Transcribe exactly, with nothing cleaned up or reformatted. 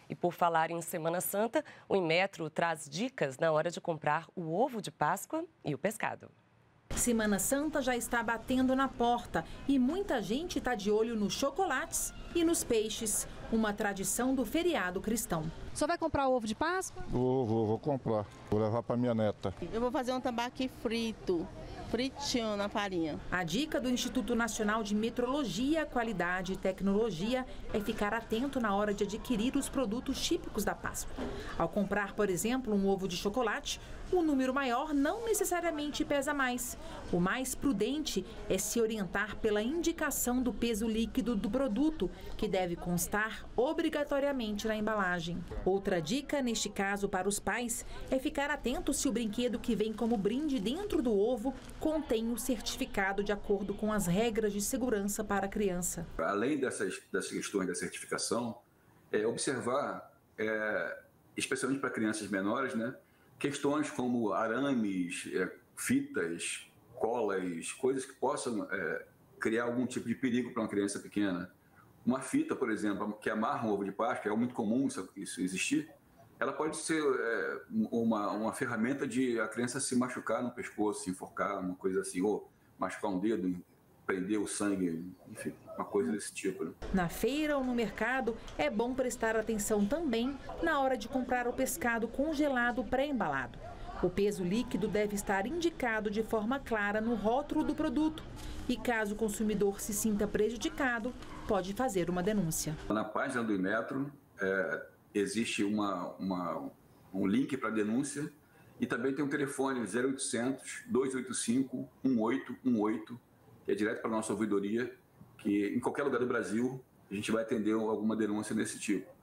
E por falar em Semana Santa, o Inmetro traz dicas na hora de comprar o ovo de Páscoa e o pescado. Semana Santa já está batendo na porta e muita gente está de olho nos chocolates e nos peixes, uma tradição do feriado cristão. O senhor vai comprar o ovo de Páscoa? Vou, vou, vou comprar, vou levar para minha neta. Eu vou fazer um tambaqui frito, fritinho na farinha. A dica do Instituto Nacional de Metrologia, Qualidade e Tecnologia é ficar atento na hora de adquirir os produtos típicos da Páscoa. Ao comprar, por exemplo, um ovo de chocolate, o número maior não necessariamente pesa mais. O mais prudente é se orientar pela indicação do peso líquido do produto, que deve constar obrigatoriamente na embalagem. Outra dica, neste caso para os pais, é ficar atento se o brinquedo que vem como brinde dentro do ovo contém o certificado de acordo com as regras de segurança para a criança. Além dessas, dessas questões da certificação, é observar, é, especialmente para crianças menores, né, questões como arames, é, fitas, colas, coisas que possam é, criar algum tipo de perigo para uma criança pequena. Uma fita, por exemplo, que amarra um ovo de Páscoa, é muito comum isso existir, ela pode ser é, uma, uma ferramenta de a criança se machucar no pescoço, se enforcar, uma coisa assim, ou machucar um dedo, prender o sangue, enfim, uma coisa desse tipo. Né? Na feira ou no mercado, é bom prestar atenção também na hora de comprar o pescado congelado pré-embalado. O peso líquido deve estar indicado de forma clara no rótulo do produto. E caso o consumidor se sinta prejudicado, pode fazer uma denúncia. Na página do Inmetro, é, existe uma, uma, um link para denúncia e também tem um telefone zero oitocentos, dois oito cinco, um oito um oito, que é direto para a nossa ouvidoria, que em qualquer lugar do Brasil a gente vai atender alguma denúncia desse tipo.